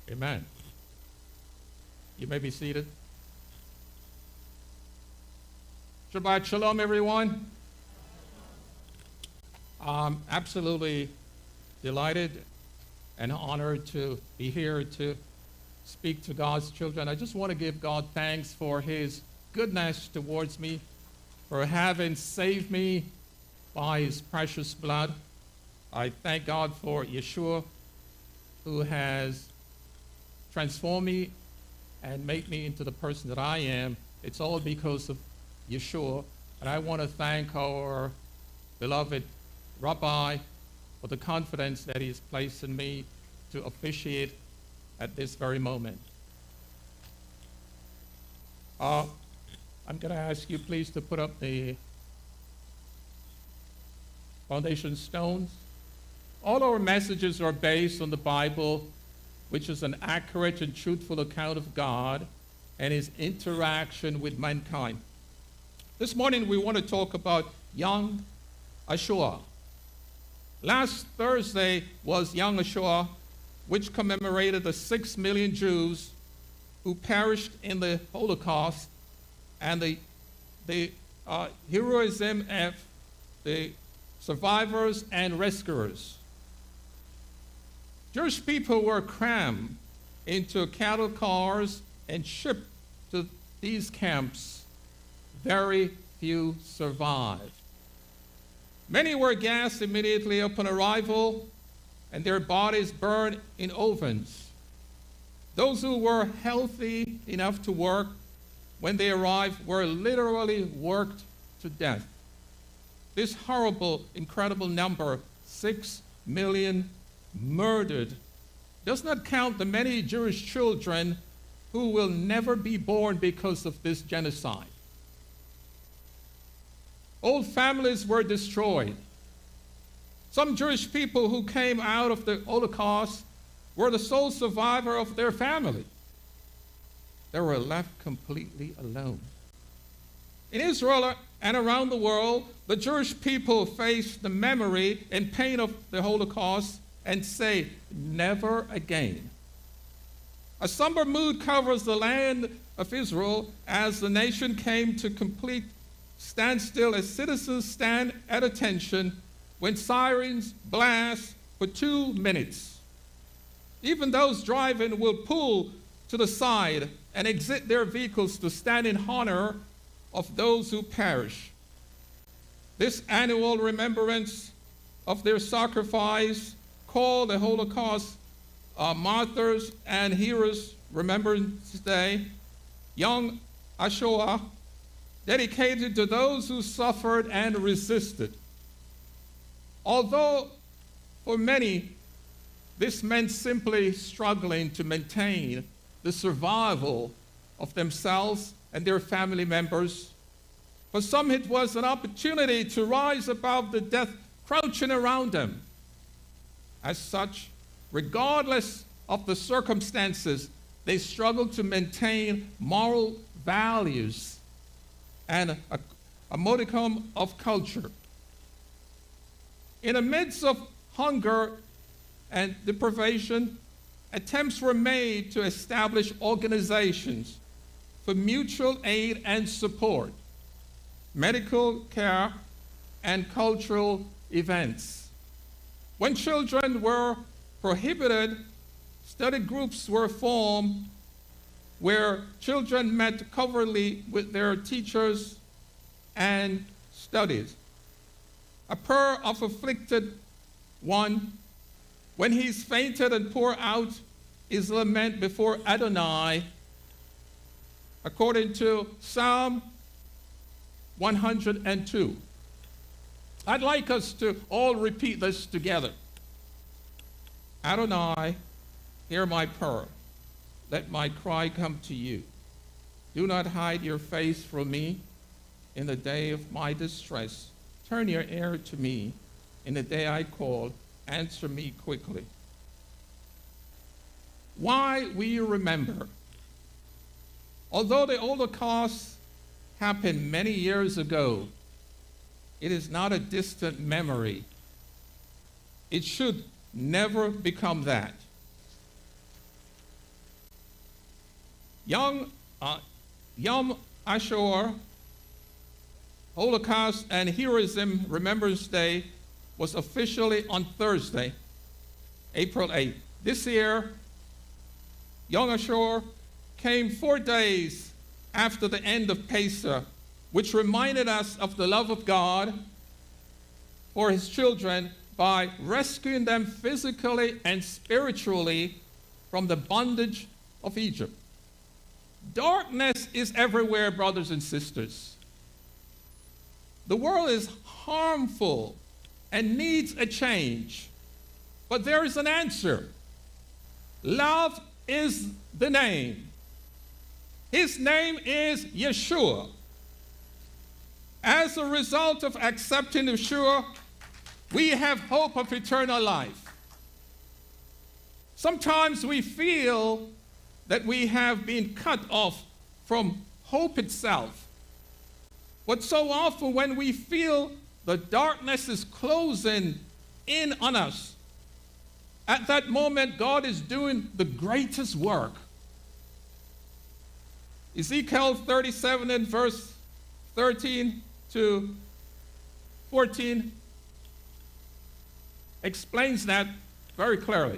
Amen. You may be seated. Shabbat shalom, everyone. I'm absolutely delighted and honored to be here to speak to God's children. I just want to give God thanks for his goodness towards me, for having saved me by his precious blood. I thank God for Yeshua, who has transformed me and made me into the person that I am. It's all because of Yeshua. And I want to thank our beloved Rabbi for the confidence that he's placed in me to officiate at this very moment. I'm going to ask you please to put up the foundation stones. All our messages are based on the Bible, which is an accurate and truthful account of God and his interaction with mankind. This morning we want to talk about Yom HaShoah. Last Thursday was Yom HaShoah, which commemorated the 6 million Jews who perished in the Holocaust and the heroism of the survivors and rescuers. Jewish people were crammed into cattle cars and shipped to these camps. Very few survived. Many were gassed immediately upon arrival, and their bodies burned in ovens. Those who were healthy enough to work when they arrived were literally worked to death. This horrible, incredible number, 6 million murdered, does not count the many Jewish children who will never be born because of this genocide. Whole families were destroyed. Some Jewish people who came out of the Holocaust were the sole survivor of their family. They were left completely alone. In Israel and around the world, the Jewish people face the memory and pain of the Holocaust and say, never again. A somber mood covers the land of Israel as the nation came to complete standstill as citizens stand at attention when sirens blast for 2 minutes. Even those driving will pull to the side and exit their vehicles to stand in honor of those who perish. This annual remembrance of their sacrifice, called the Holocaust Martyrs and Heroes Remembrance Day, Yom HaShoah, dedicated to those who suffered and resisted. Although for many, this meant simply struggling to maintain the survival of themselves and their family members, for some it was an opportunity to rise above the death crouching around them. As such, regardless of the circumstances, they struggled to maintain moral values and a modicum of culture. In the midst of hunger and deprivation, attempts were made to establish organizations for mutual aid and support, medical care, and cultural events. When children were prohibited, study groups were formed where children met covertly with their teachers and studied. A prayer of afflicted one, when he's fainted and poured out his lament before Adonai, according to Psalm 102. I'd like us to all repeat this together. Adonai, hear my prayer. Let my cry come to you. Do not hide your face from me in the day of my distress. Turn your ear to me in the day I call. Answer me quickly. Why we remember. Although the Holocaust happened many years ago, it is not a distant memory. It should never become that. Yom Ashur, Holocaust and Heroism Remembrance Day, was officially on Thursday, April 8th. This year, Yom Ashur came 4 days after the end of Pesach, which reminded us of the love of God for his children by rescuing them physically and spiritually from the bondage of Egypt. Darkness is everywhere, brothers and sisters. The world is harmful and needs a change, but there is an answer. Love is the name. His name is Yeshua. As a result of accepting Yeshua, we have hope of eternal life. Sometimes we feel that we have been cut off from hope itself. But so often when we feel the darkness is closing in on us, at that moment God is doing the greatest work. Ezekiel 37 and verse 13 to 14 explains that very clearly.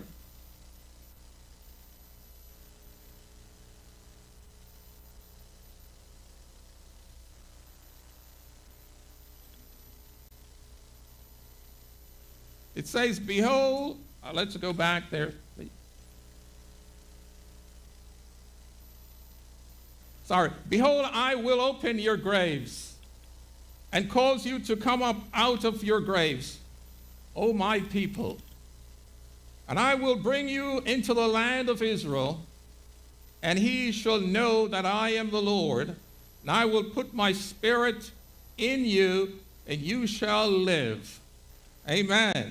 It says, behold, let's go back there. Behold, I will open your graves and cause you to come up out of your graves, O my people. And I will bring you into the land of Israel, and he shall know that I am the Lord, and I will put my spirit in you, and you shall live. Amen.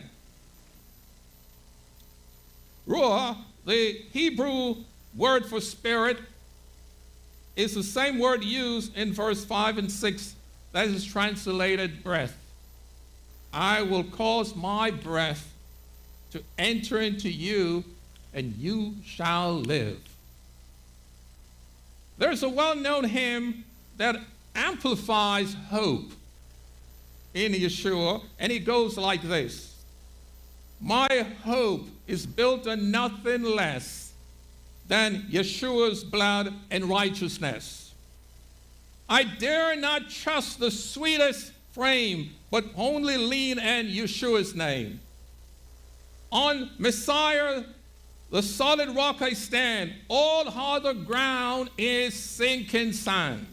Ruah, the Hebrew word for spirit, is the same word used in verse 5 and 6 that is translated breath. I will cause my breath to enter into you, and you shall live. There's a well-known hymn that amplifies hope in Yeshua, and it goes like this. My hope is built on nothing less than Yeshua's blood and righteousness. I dare not trust the sweetest frame, but only lean in Yeshua's name. On Messiah, the solid rock I stand. All other ground is sinking sand.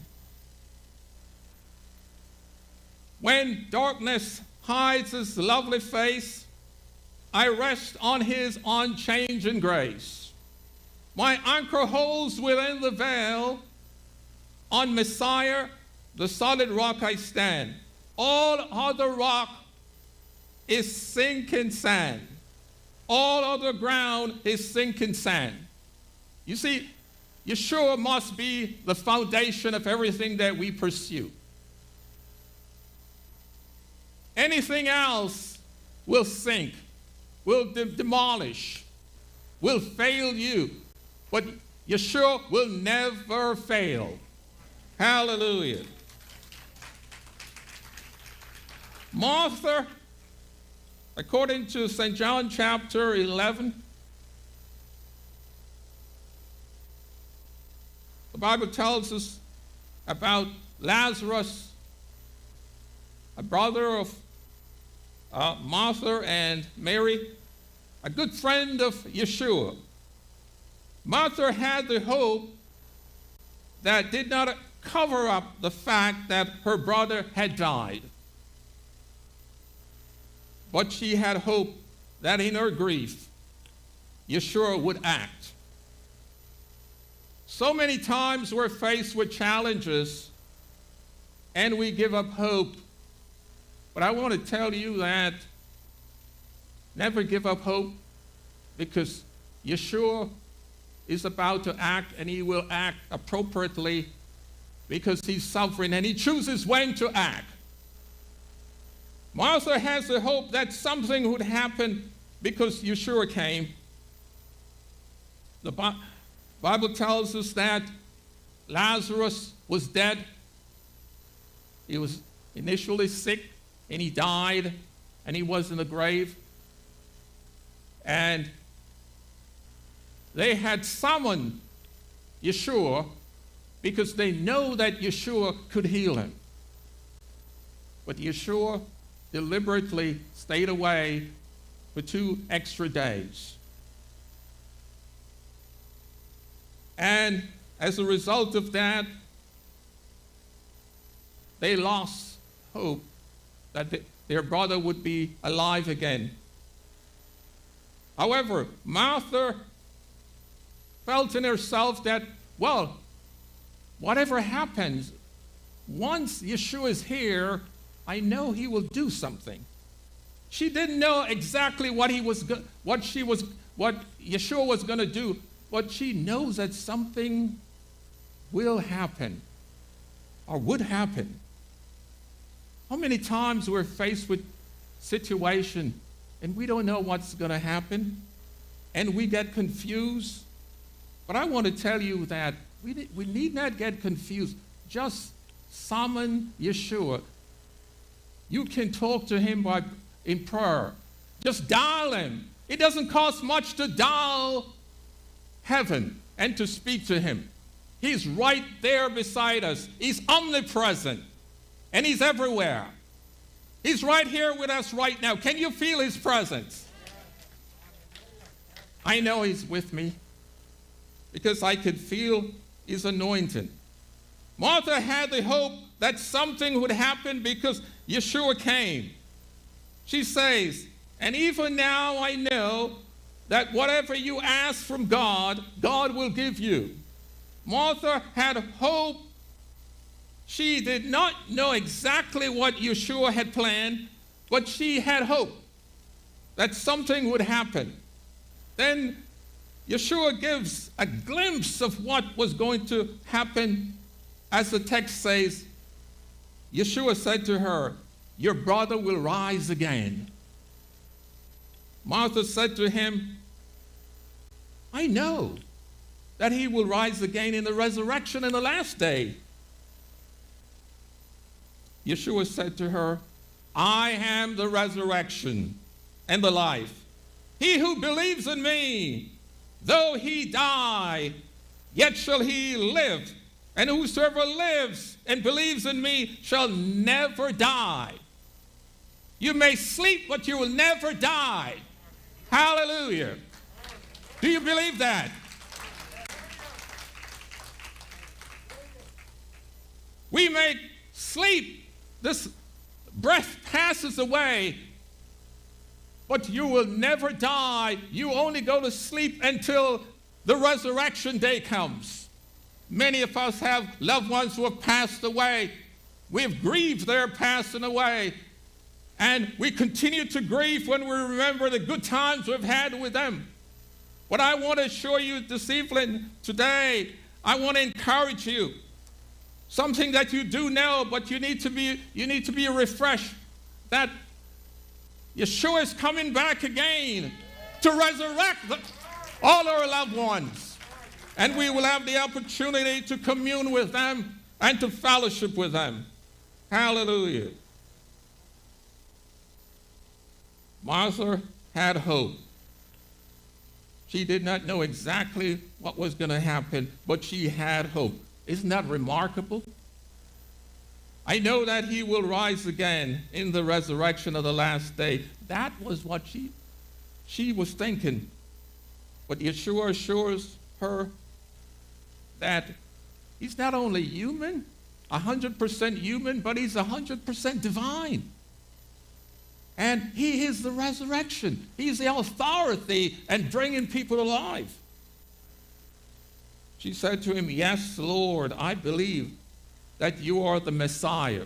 When darkness hides his lovely face, I rest on his unchanging grace. My anchor holds within the veil. On Messiah, the solid rock I stand. All other rock is sinking sand. All other ground is sinking sand. You see, Yeshua must be the foundation of everything that we pursue. Anything else will sink, will demolish, will fail you. But Yeshua will never fail. Hallelujah. Martha, according to St. John chapter 11, the Bible tells us about Lazarus, a brother of Martha and Mary, a good friend of Yeshua. Martha had the hope that did not cover up the fact that her brother had died. But she had hope that in her grief, Yeshua would act. So many times we're faced with challenges and we give up hope. But I want to tell you that never give up hope, because Yeshua is about to act, and he will act appropriately because he's sovereign and he chooses when to act. Martha has the hope that something would happen because Yeshua came. The Bible tells us that Lazarus was dead. He was initially sick, and he died, and he was in the grave. And they had summoned Yeshua because they know that Yeshua could heal him. But Yeshua deliberately stayed away for 2 extra days. And as a result of that, they lost hope that their brother would be alive again. However, Martha felt in herself that, well, whatever happens, once Yeshua is here, I know he will do something. She didn't know exactly what Yeshua was going to do, but she knows that something will happen or would happen. How many times we're faced with situation and we don't know what's going to happen and we get confused? But I want to tell you that we need not get confused. Just summon Yeshua. You can talk to him in prayer. Just dial him. It doesn't cost much to dial heaven and to speak to him. He's right there beside us. He's omnipresent, and he's everywhere. He's right here with us right now. Can you feel his presence? I know he's with me because I could feel his anointing. Martha had the hope that something would happen because Yeshua came. She says, and even now I know that whatever you ask from God, God will give you. Martha had hope. She did not know exactly what Yeshua had planned, but she had hope that something would happen. Then Yeshua gives a glimpse of what was going to happen. As the text says, Yeshua said to her, your brother will rise again. Martha said to him, I know that he will rise again in the resurrection in the last day. Yeshua said to her, I am the resurrection and the life. He who believes in me, though he die, yet shall he live. And whosoever lives and believes in me shall never die. You may sleep, but you will never die. Hallelujah. Do you believe that? We may sleep. This breath passes away, but you will never die. You only go to sleep until the resurrection day comes. Many of us have loved ones who have passed away. We have grieved their passing away. And we continue to grieve when we remember the good times we've had with them. What I want to assure you this evening, today, I want to encourage you. Something that you do know, but you need to be refreshed. That Yeshua is coming back again to resurrect all our loved ones. And we will have the opportunity to commune with them and to fellowship with them. Hallelujah. Martha had hope. She did not know exactly what was going to happen, but she had hope. Isn't that remarkable? I know that he will rise again in the resurrection of the last day. That was what she was thinking. But Yeshua assures her that he's not only human, 100% human, but he's 100% divine. And he is the resurrection. He's the authority and bringing people alive. She said to him, yes, Lord, I believe that you are the Messiah,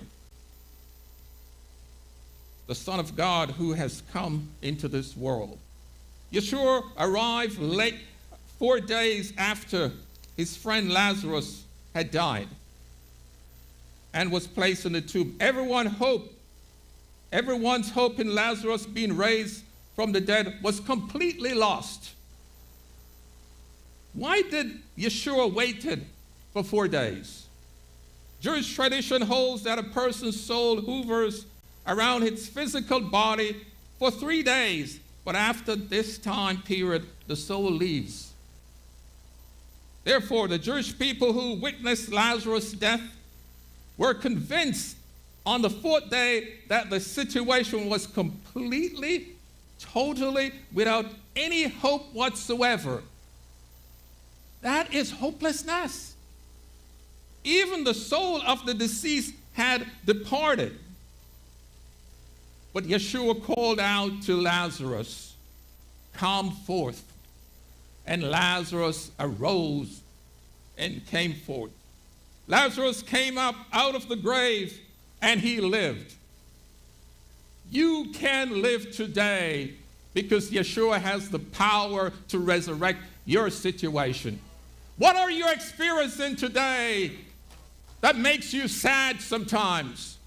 the Son of God who has come into this world. Yeshua arrived late, 4 days after his friend Lazarus had died and was placed in the tomb. Everyone's hope in Lazarus being raised from the dead was completely lost. Why did Yeshua waited for 4 days. Jewish tradition holds that a person's soul hovers around its physical body for 3 days, but after this time period, the soul leaves. Therefore, the Jewish people who witnessed Lazarus' death were convinced on the 4th day that the situation was completely, totally without any hope whatsoever. That is hopelessness. Even the soul of the deceased had departed. But Yeshua called out to Lazarus, "Come forth." And Lazarus arose and came forth. Lazarus came up out of the grave and he lived. You can live today because Yeshua has the power to resurrect your situation. What are you experiencing today that makes you sad sometimes?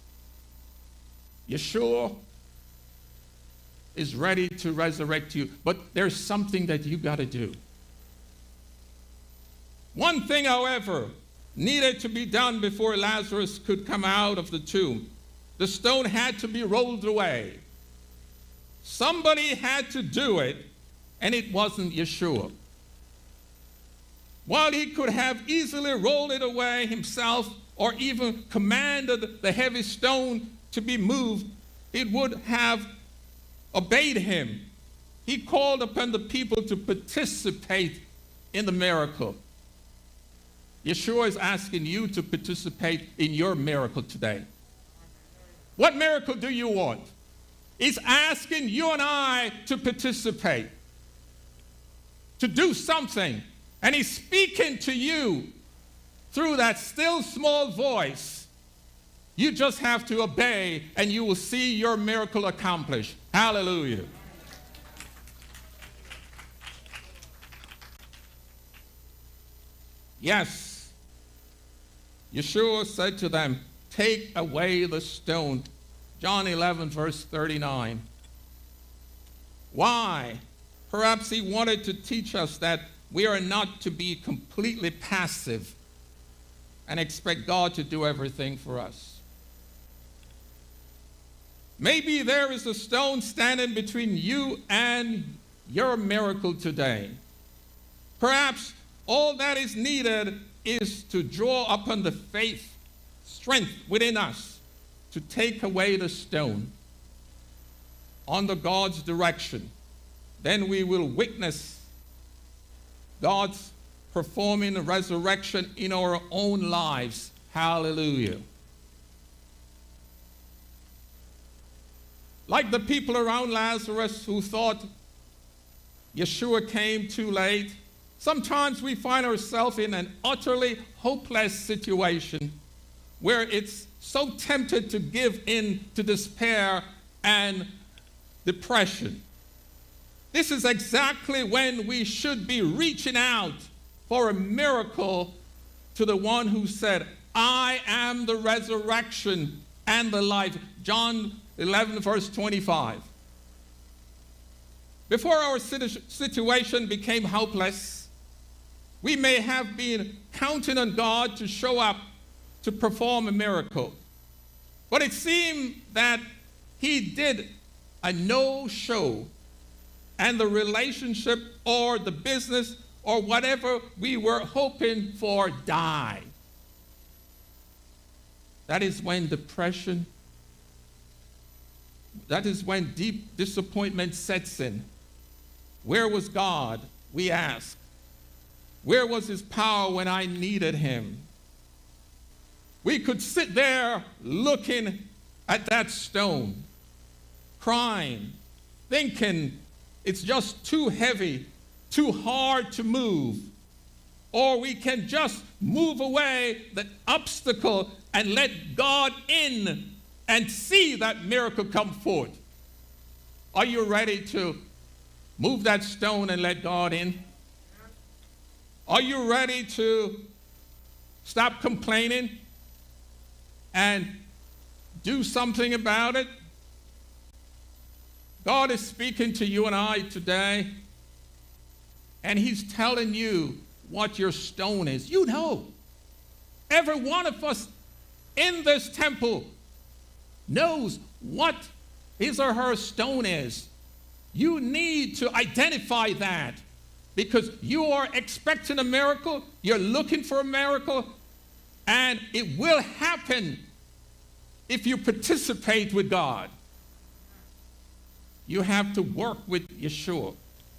Yeshua is ready to resurrect you, but there's something that you got to do. One thing, however, needed to be done before Lazarus could come out of the tomb. The stone had to be rolled away. Somebody had to do it, and it wasn't Yeshua. While he could have easily rolled it away himself or even commanded the heavy stone to be moved, it would have obeyed him. He called upon the people to participate in the miracle. Yeshua is asking you to participate in your miracle today. What miracle do you want? He's asking you and I to participate, to do something. And he's speaking to you through that still small voice. You just have to obey, and you will see your miracle accomplished. Hallelujah. Yes. Yeshua said to them, "Take away the stone." John 11, verse 39. Why? Perhaps he wanted to teach us that we are not to be completely passive and expect God to do everything for us. Maybe there is a stone standing between you and your miracle today. Perhaps all that is needed is to draw upon the faith, strength within us to take away the stone under God's direction. Then we will witness God's performing a resurrection in our own lives. Hallelujah. Like the people around Lazarus who thought Yeshua came too late, sometimes we find ourselves in an utterly hopeless situation where it's so tempted to give in to despair and depression. This is exactly when we should be reaching out for a miracle to the one who said, "I am the resurrection and the life." John 11, verse 25. Before our situation became hopeless, we may have been counting on God to show up to perform a miracle. But it seemed that he did a no-show, and the relationship or the business or whatever we were hoping for died. That is when depression, that is when deep disappointment sets in. Where was God? We ask. Where was his power when I needed him? We could sit there looking at that stone, crying, thinking it's just too heavy, too hard to move. Or we can just move away the obstacle and let God in and see that miracle come forth. Are you ready to move that stone and let God in? Are you ready to stop complaining and do something about it? God is speaking to you and I today, and he's telling you what your stone is. You know. Every one of us in this temple knows what his or her stone is. You need to identify that because you are expecting a miracle, you're looking for a miracle, and it will happen if you participate with God. You have to work with Yeshua.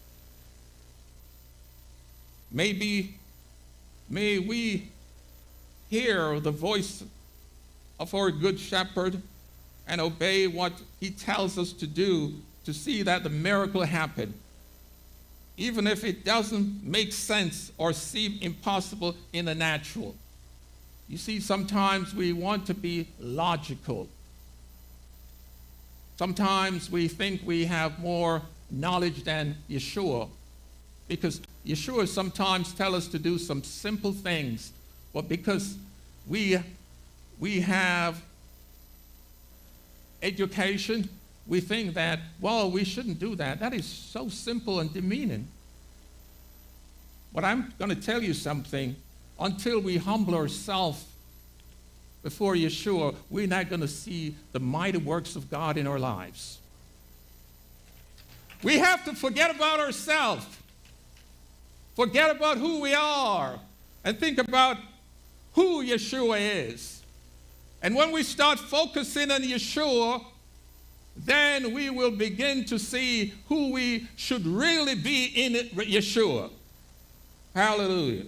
May we hear the voice of our good shepherd and obey what he tells us to do to see that the miracle happen, even if it doesn't make sense or seem impossible in the natural. You see, sometimes we want to be logical. Sometimes we think we have more knowledge than Yeshua, because Yeshua sometimes tells us to do some simple things, but because we have education, we think that, well, we shouldn't do that. That is so simple and demeaning. But I'm going to tell you something. Until we humble ourselves before Yeshua, we're not going to see the mighty works of God in our lives. We have to forget about ourselves, forget about who we are, and think about who Yeshua is. And when we start focusing on Yeshua, then we will begin to see who we should really be in Yeshua. Hallelujah.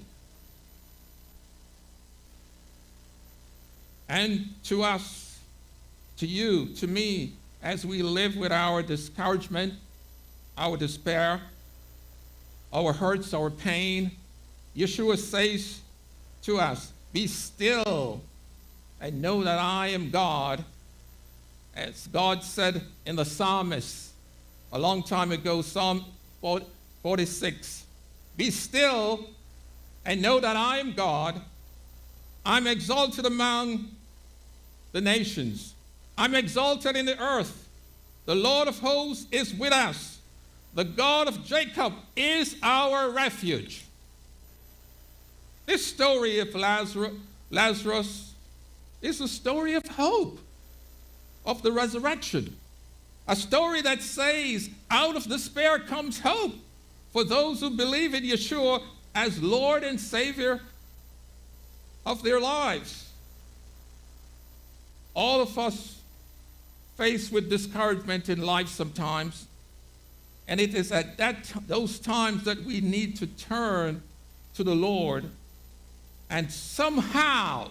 And to us, to you, to me, as we live with our discouragement, our despair, our hurts, our pain, Yeshua says to us, be still and know that I am God. As God said in the psalmist a long time ago, Psalm 46, be still and know that I am God. I'm exalted among the nations. I'm exalted in the earth. The Lord of hosts is with us. The God of Jacob is our refuge. This story of Lazarus is a story of hope, of the resurrection. A story that says, out of despair comes hope for those who believe in Yeshua as Lord and Savior of their lives. All of us faced with discouragement in life sometimes, and it is at those times that we need to turn to the Lord, and somehow,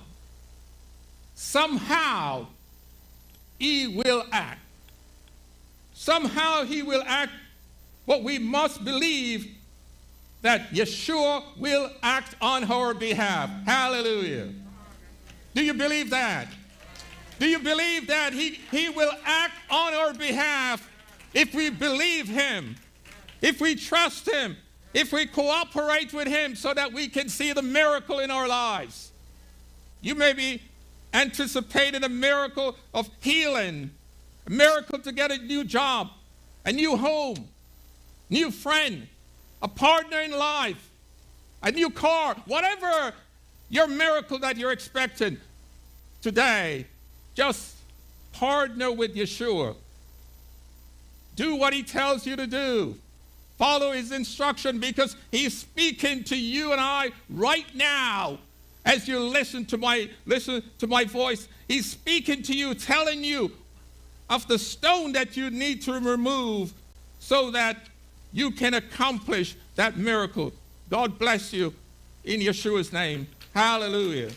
he will act. Somehow he will act, but we must believe that Yeshua will act on our behalf. Hallelujah. Do you believe that? Do you believe that he will act on our behalf if we believe him, if we trust him, if we cooperate with him so that we can see the miracle in our lives? You may be anticipating a miracle of healing, a miracle to get a new job, a new home, new friend, a partner in life, a new car, whatever your miracle that you're expecting today. Just partner with Yeshua. Do what he tells you to do. Follow his instruction, because he's speaking to you and I right now. As you listen to my voice, he's speaking to you, telling you of the stone that you need to remove so that you can accomplish that miracle. God bless you in Yeshua's name. Hallelujah.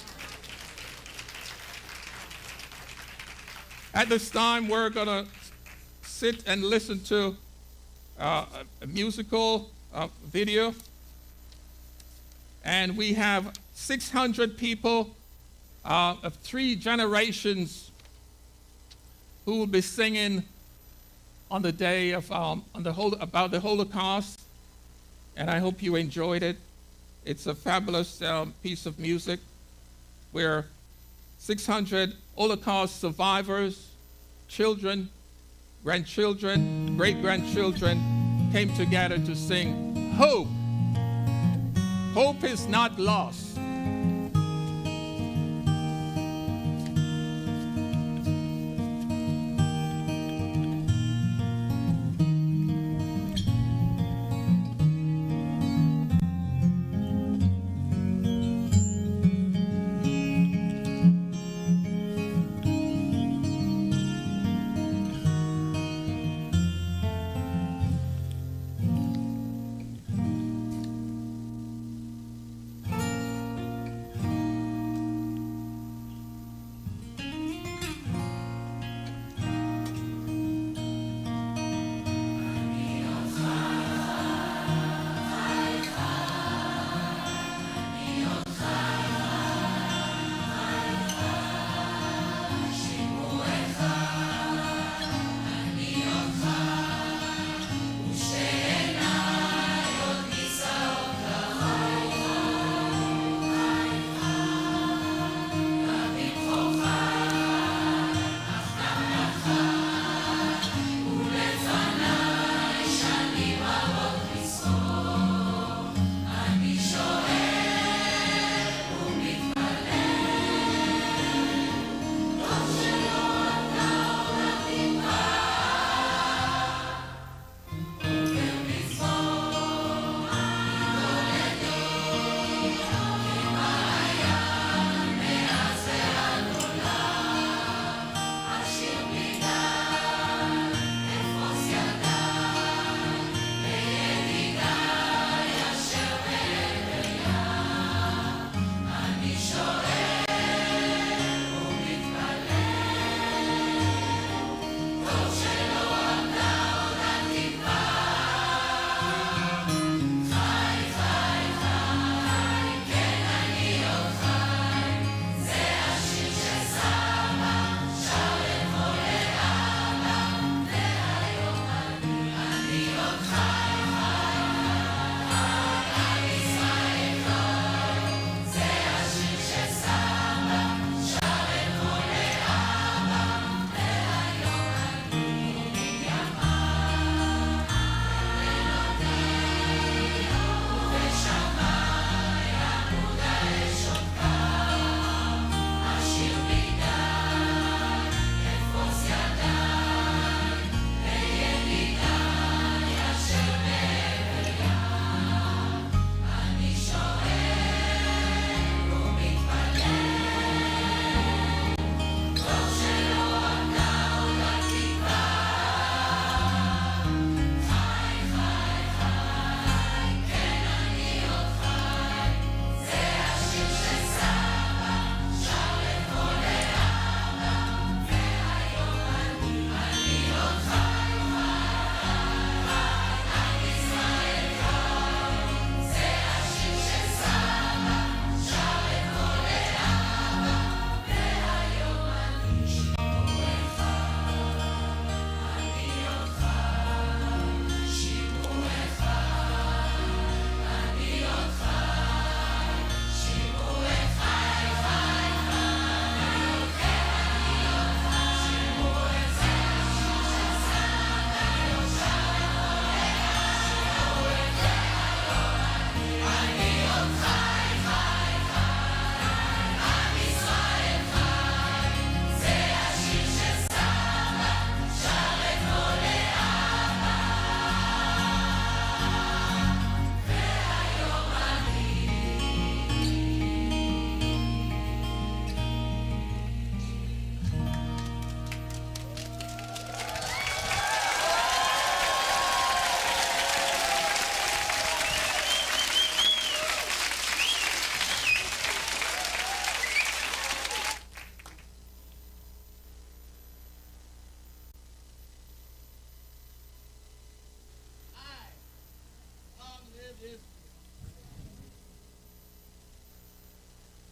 At this time, we're going to sit and listen to a musical video. And we have 600 people of 3 generations who will be singing on the day of about the Holocaust. And I hope you enjoyed it. It's a fabulous piece of music where 600 Holocaust survivors, children, grandchildren, great-grandchildren came together to sing hope. Hope is not lost.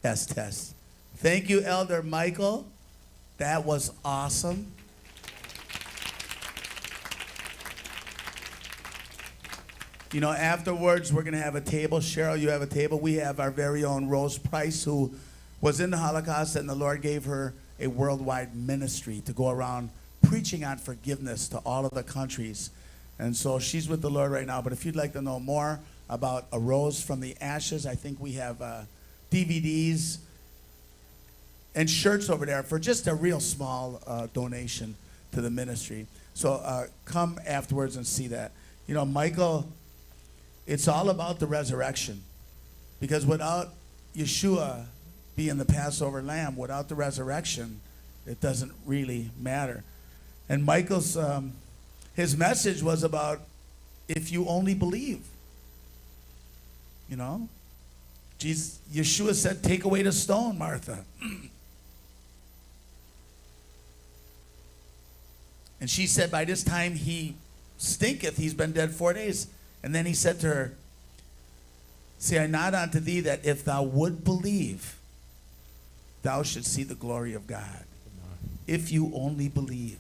Test, test. Thank you, Elder Michael. That was awesome. You know, afterwards, we're going to have a table. Cheryl, you have a table. We have our very own Rose Price, who was in the Holocaust, and the Lord gave her a worldwide ministry to go around preaching on forgiveness to all of the countries. And so she's with the Lord right now. But if you'd like to know more about A Rose from the Ashes, I think we have DVDs and shirts over there for just a real small donation to the ministry. So come afterwards and see that. You know, Michael, it's all about the resurrection. Because without Yeshua being the Passover lamb, without the resurrection, it doesn't really matter. And Michael's, his message was about if you only believe. You know? Yeshua said, take away the stone, Martha. And she said, by this time he stinketh, he's been dead 4 days. And then he said to her, say I not unto thee that if thou would believe, thou should see the glory of God. If you only believe.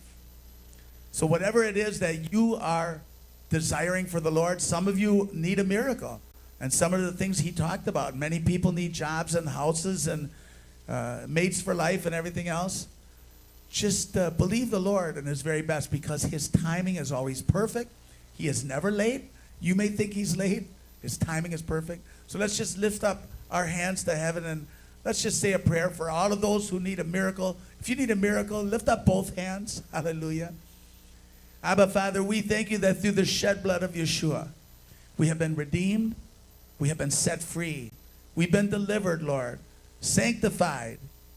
So whatever it is that you are desiring for the Lord, some of you need a miracle. And some of the things he talked about, many people need jobs and houses and mates for life and everything else. Just believe the Lord in his very best, because his timing is always perfect. He is never late. You may think he's late. His timing is perfect. So let's just lift up our hands to heaven and let's just say a prayer for all of those who need a miracle. If you need a miracle, lift up both hands. Hallelujah. Abba, Father, we thank you that through the shed blood of Yeshua, we have been redeemed. We have been set free. We've been delivered, Lord, sanctified.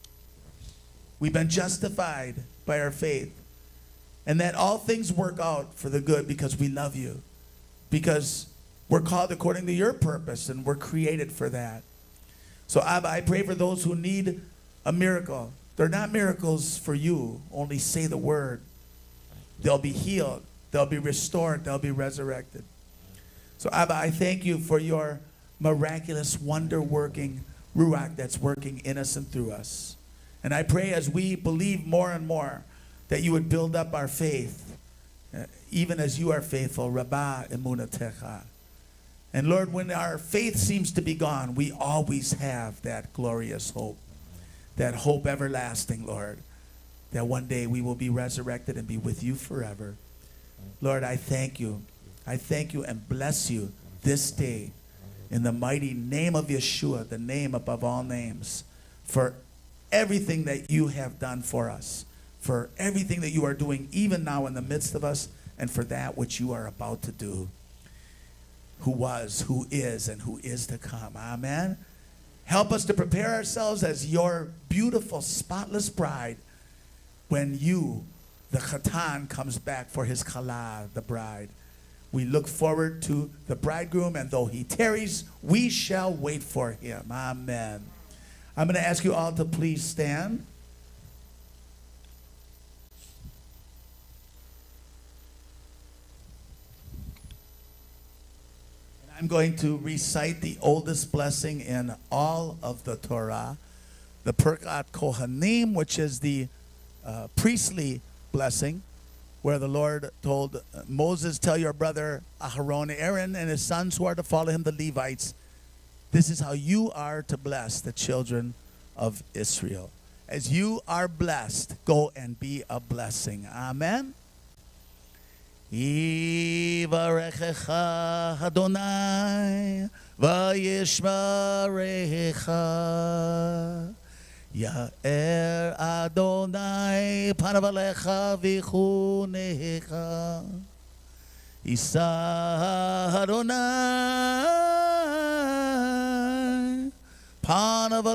We've been justified by our faith. And that all things work out for the good because we love you. Because we're called according to your purpose and we're created for that. So Abba, I pray for those who need a miracle. They're not miracles for you. Only say the word. They'll be healed. They'll be restored. They'll be resurrected. So Abba, I thank you for your miraculous, wonder-working Ruach that's working in us and through us. And I pray as we believe more and more that you would build up our faith, even as you are faithful. Rabbah emunatecha. And Lord, when our faith seems to be gone, we always have that glorious hope, that hope everlasting, Lord, that one day we will be resurrected and be with you forever. Lord, I thank you. I thank you and bless you this day in the mighty name of Yeshua, the name above all names, for everything that you have done for us, for everything that you are doing even now in the midst of us, and for that which you are about to do, who was, who is, and who is to come. Amen. Help us to prepare ourselves as your beautiful, spotless bride when you, the Chatan, comes back for his Kala, the bride. We look forward to the bridegroom, and though he tarries, we shall wait for him. Amen. I'm going to ask you all to please stand. And I'm going to recite the oldest blessing in all of the Torah, the Birkat Kohanim, which is the priestly blessing, where the Lord told Moses, tell your brother Aharon, Aaron, and his sons who are to follow him, the Levites, this is how you are to bless the children of Israel. As you are blessed, go and be a blessing. Amen. Yivarechecha Adonai vayishmarecha. Ya'er Adonai panav alecha v'chunecha. Yisa Adonai panav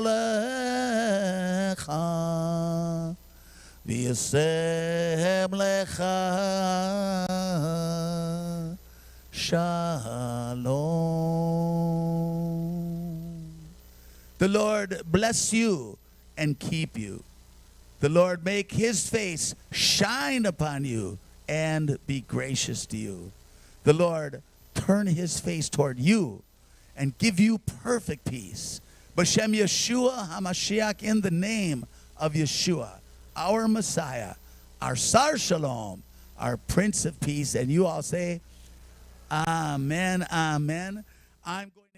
alecha v'yasem lecha shalom. The Lord bless you and keep you. The Lord make his face shine upon you and be gracious to you. The Lord turn his face toward you and give you perfect peace. But B'Shem Yeshua HaMashiach, in the name of Yeshua, our Messiah, our Sar Shalom, our Prince of Peace. And you all say, Amen, Amen. I'm going